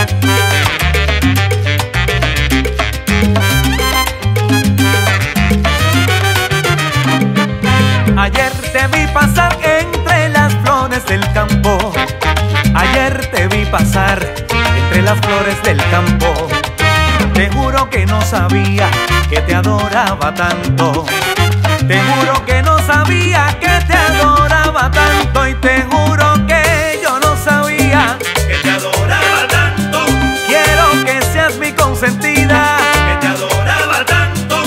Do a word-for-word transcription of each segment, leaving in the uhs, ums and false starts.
Ayer te vi pasar entre las flores del campo. Ayer te vi pasar entre las flores del campo. Te juro que no sabía que te adoraba tanto. Te juro que no sabía que te adoraba tanto. Y te juro que yo no sabía que te adoraba tanto. Quiero que seas mi consentida, que te adoraba tanto.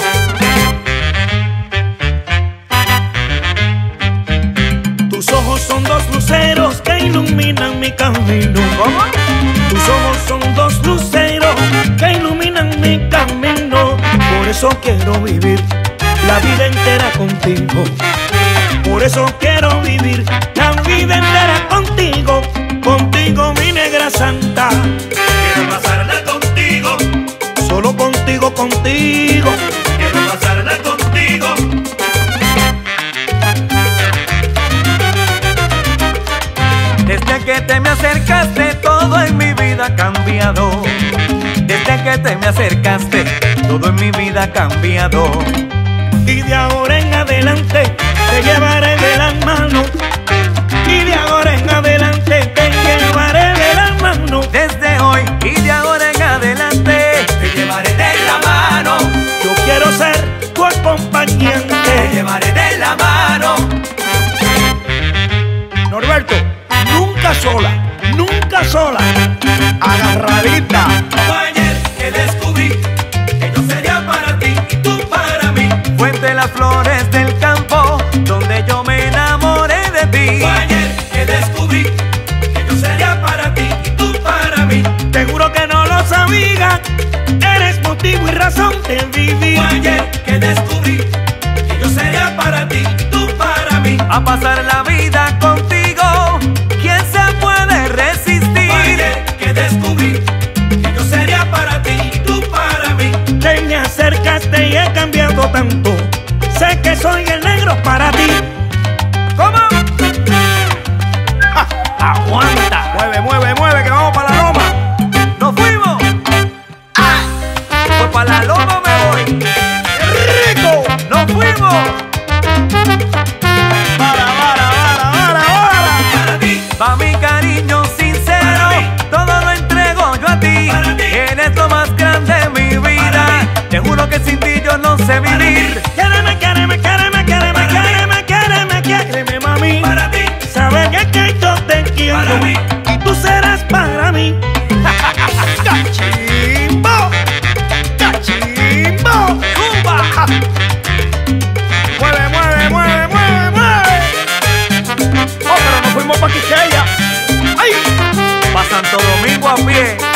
Tus ojos son dos luceros que iluminan mi camino. ¿Cómo? Tus ojos son dos luceros que iluminan mi camino. Por eso quiero vivir la vida entera contigo. Por eso quiero vivir la vida entera contigo. Contigo, mi negra santa. Quiero pasarla contigo. Solo contigo, contigo. Quiero pasarla contigo. Desde que te me acercaste, todo en mi vida ha cambiado. Desde que te me acercaste, todo en mi vida ha cambiado. Y de ahora en adelante te llevaré de las manos. Y de ahora en adelante te llevaré de las manos. Desde hoy y de ahora en adelante te llevaré de la mano. Yo quiero ser tu acompañante. Te llevaré de la mano. Norberto, nunca sola, nunca sola. Agarradita. Fue ayer que descubrí que yo sería para ti y tú para mí. Fue entre las flores del campo donde yo me enamoré de ti. Fue ayer que descubrí que yo sería para ti y tú para mí. Te juro que no lo sabía. Eres motivo y razón de vivir. Fue ayer que descubrí que yo sería para ti y tú para mí. A pasar la vida contigo, ¿quién se puede resistir? Fue ayer que descubrí que yo sería para ti y tú para mí. Te me acercaste y he cambiado tanto. Sé que soy el negro para ti. ¿Cómo? ¡Ja! ¡Aguanta! Mueve, mueve, mueve, que vamos para la loma. ¡Nos fuimos! ¡Ah! Pues para la loma me voy. ¡Qué rico! ¡Nos fuimos! ¡Para, para, para, para, para! Para ti. Pa' mi cariño sincero, Para mí. todo lo entrego yo a ti. Para ti. Eres lo más grande de mi vida. Para mí. Te juro que sin ti yo no sé Para vivir. mí. Quéreme, quéreme, quéreme, quéreme, Para mí. quéreme, quéreme, quéreme, mami. Para ti. Sabes que, que yo te quiero. Para mí. Y tú serás para mí. ¡Cachimbo! ¡Cachimbo! ¡Zumba! ¡Mueve, mueve, mueve, mueve, mueve! ¡Oh, pero nos fuimos pa' Quisqueya! ¡Ay! Pa' Santo Domingo a pie.